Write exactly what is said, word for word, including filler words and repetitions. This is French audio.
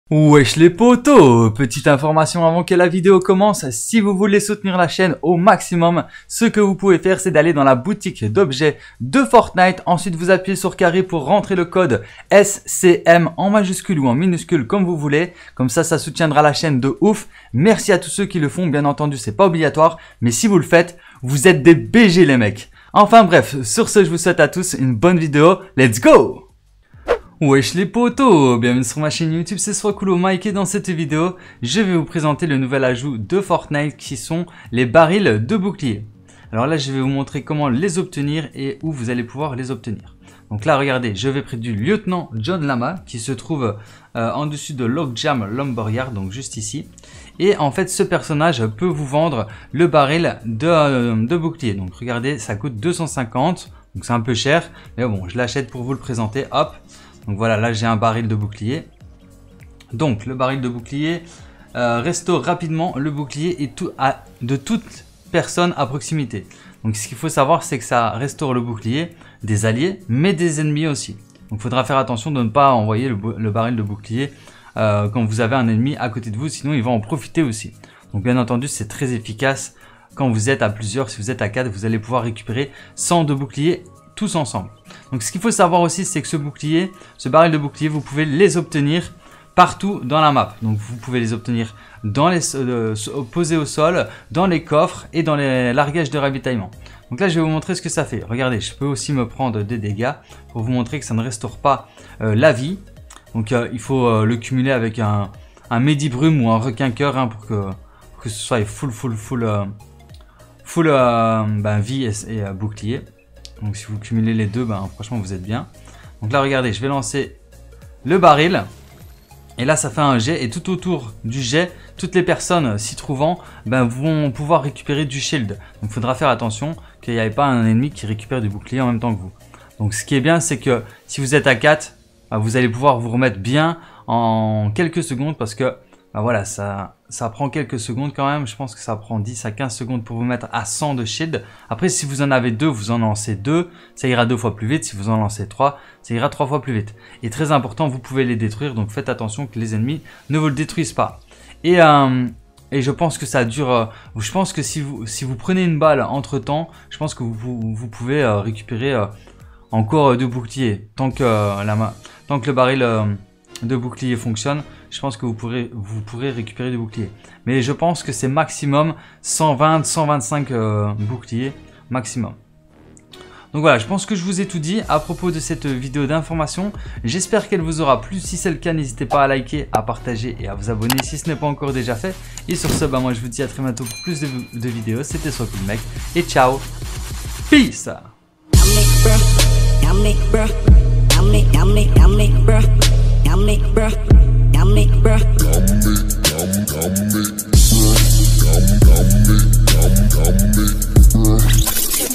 Wesh les potos, petite information avant que la vidéo commence, si vous voulez soutenir la chaîne au maximum, ce que vous pouvez faire c'est d'aller dans la boutique d'objets de Fortnite, ensuite vous appuyez sur carré pour rentrer le code S C M en majuscule ou en minuscule comme vous voulez, comme ça ça soutiendra la chaîne de ouf. Merci à tous ceux qui le font, bien entendu c'est pas obligatoire, mais si vous le faites, vous êtes des B G les mecs. Enfin bref, sur ce je vous souhaite à tous une bonne vidéo, let's go! Wesh les potos, bienvenue sur ma chaîne YouTube, c'est Swakulo Mike et dans cette vidéo, je vais vous présenter le nouvel ajout de Fortnite qui sont les barils de bouclier. Alors là, je vais vous montrer comment les obtenir et où vous allez pouvoir les obtenir. Donc là, regardez, je vais près du lieutenant John Lama qui se trouve euh, en dessus de Logjam Lumberyard, donc juste ici. Et en fait, ce personnage peut vous vendre le baril de, euh, de bouclier. Donc regardez, ça coûte deux cent cinquante, donc c'est un peu cher, mais bon, je l'achète pour vous le présenter, hop. Donc voilà, là j'ai un baril de bouclier. Donc le baril de bouclier euh, restaure rapidement le bouclier et tout, à, de toute personne à proximité. Donc ce qu'il faut savoir c'est que ça restaure le bouclier des alliés mais des ennemis aussi. Donc il faudra faire attention de ne pas envoyer le, le baril de bouclier euh, quand vous avez un ennemi à côté de vous, sinon il va en profiter aussi. Donc bien entendu c'est très efficace quand vous êtes à plusieurs, si vous êtes à quatre vous allez pouvoir récupérer cent de boucliers tous ensemble. Donc ce qu'il faut savoir aussi c'est que ce bouclier, ce baril de bouclier, vous pouvez les obtenir partout dans la map. Donc vous pouvez les obtenir dans les euh, posés au sol, dans les coffres et dans les largages de ravitaillement. Donc là je vais vous montrer ce que ça fait. Regardez, je peux aussi me prendre des dégâts pour vous montrer que ça ne restaure pas euh, la vie. Donc euh, il faut euh, le cumuler avec un, un Medibrume ou un requin cœur hein, pour, que, pour que ce soit full full full euh, full euh, ben, vie et, et euh, bouclier. Donc si vous cumulez les deux, ben, franchement vous êtes bien. Donc là regardez, je vais lancer le baril. Et là ça fait un jet et tout autour du jet, toutes les personnes s'y trouvant ben, vont pouvoir récupérer du shield. Donc il faudra faire attention qu'il n'y ait pas un ennemi qui récupère du bouclier en même temps que vous. Donc ce qui est bien c'est que si vous êtes à quatre, ben, vous allez pouvoir vous remettre bien en quelques secondes parce que ben, voilà, ça, ça prend quelques secondes quand même. Je pense que ça prend dix à quinze secondes pour vous mettre à cent de shield. Après, si vous en avez deux, vous en lancez deux. Ça ira deux fois plus vite. Si vous en lancez trois, ça ira trois fois plus vite. Et très important, vous pouvez les détruire. Donc, faites attention que les ennemis ne vous le détruisent pas. Et, euh, et je pense que ça dure... Euh, je pense que si vous, si vous prenez une balle entre temps, je pense que vous, vous, vous pouvez euh, récupérer euh, encore deux boucliers. Tant que, euh, la, tant que le baril... Euh, de bouclier fonctionne, je pense que vous pourrez, vous pourrez récupérer des boucliers. Mais je pense que c'est maximum cent vingt à cent vingt-cinq euh, boucliers maximum. Donc voilà, je pense que je vous ai tout dit à propos de cette vidéo d'information. J'espère qu'elle vous aura plu. Si c'est le cas, n'hésitez pas à liker, à partager et à vous abonner si ce n'est pas encore déjà fait. Et sur ce, bah moi je vous dis à très bientôt pour plus de, de vidéos. C'était Swakulo Mike et ciao. Peace. Yummy, bruh, yummy, bruh.